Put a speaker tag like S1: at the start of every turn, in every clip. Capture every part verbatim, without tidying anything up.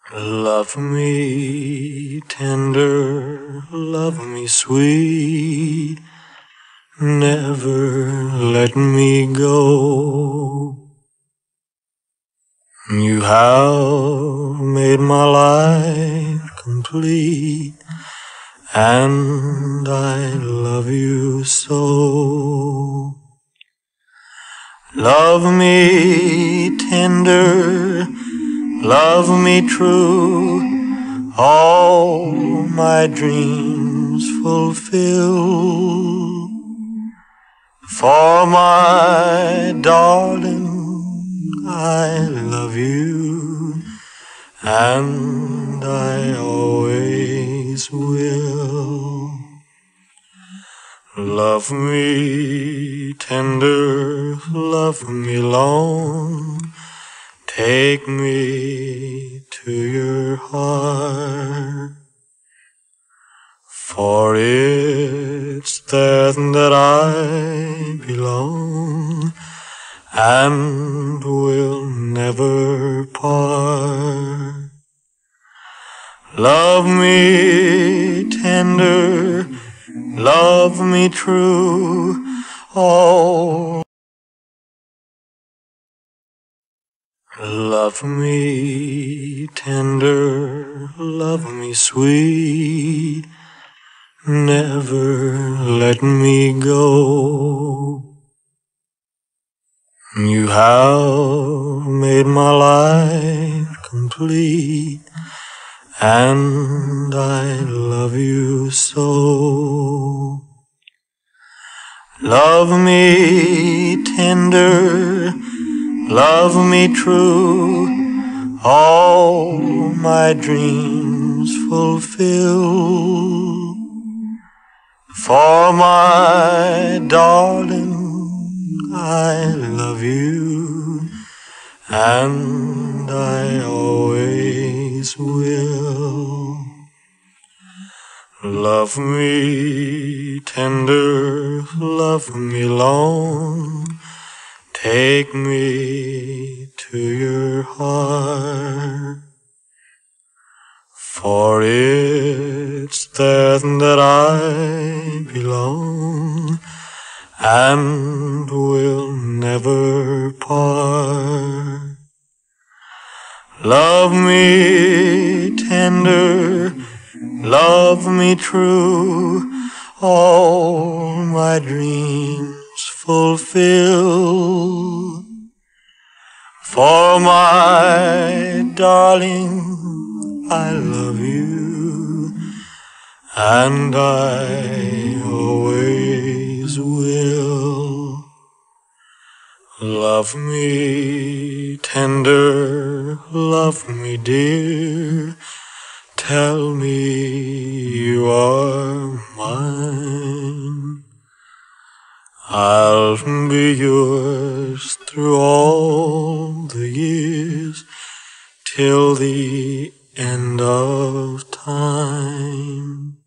S1: Love me tender, love me sweet, never let me go. You have made my life complete, and I love you so. Love me tender, love me true, all my dreams fulfill. For my darling, I love you, and I always will. Love me tender, love me long, take me to your heart, for it's there that I belong and will never part. Love me tender, love me true, all. Love me tender, love me sweet, never let me go. You have made my life complete, and I love you so. Love me tender, love me true, all my dreams fulfill. For my darling, I love you, and I always will. Love me tender, love me long, take me to your heart, for it's there that I belong and will never part. Love me tender, love me true, all my dreams fulfill. For my darling, I love you, and I always will. Love me tender, love me dear, tell me you are mine. I'll be yours through all the years, till the end of time.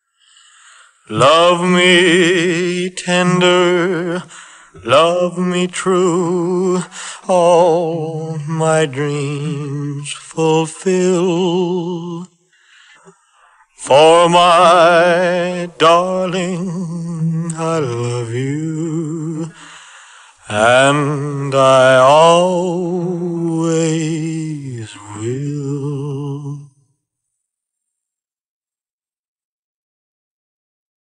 S1: Love me tender, love me true, all my dreams fulfill. For my darling, I love you, and I always will.